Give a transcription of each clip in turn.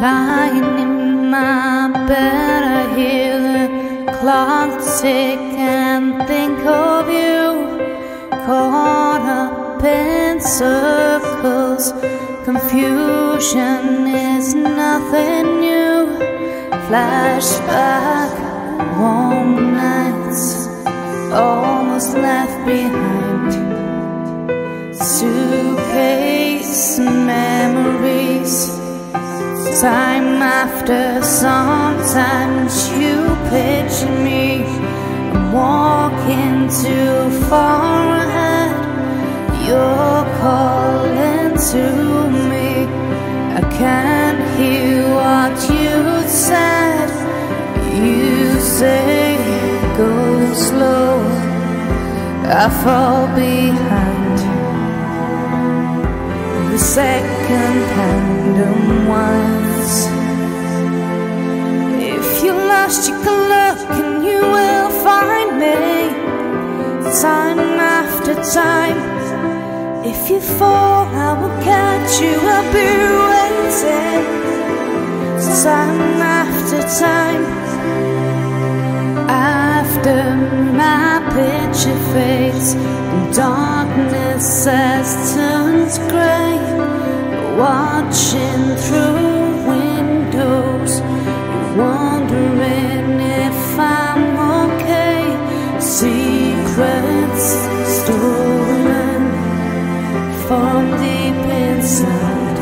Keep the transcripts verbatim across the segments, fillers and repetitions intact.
Lying in my bed, I hear the clock tick and think of you, caught up in circles. Confusion is nothing new. Flashback, warm nights almost left behind. Suitcase memories, time after sometimes you picture me. I'm walking too far ahead, you're calling to me. I can't hear what you said. You say go slow, I fall behind. The second hand unwinds. If you're lost, you can look and you will find me. Time after time. If you fall, I will catch you. I'll be waiting. Time after time. After my picture fades and darkness has turned grey, watching through windows, you're wondering if I'm okay. Secrets stolen from deep inside,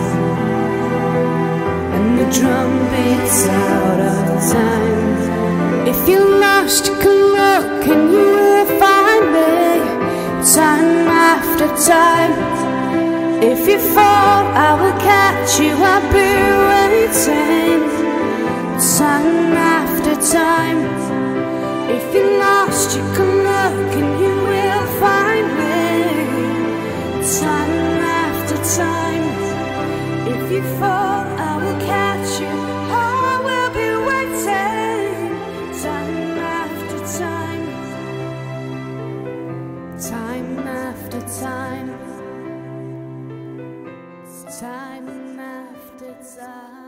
and the drum beats out of time. If you're lost, you can look and you will find me. Time after time. If you fall, I will catch you. I'll be waiting. Time after time. If you're lost, you can look and you will find me. Time after time. If you fall, I will catch you. I will be waiting. Time after time. Time after time. Time after time.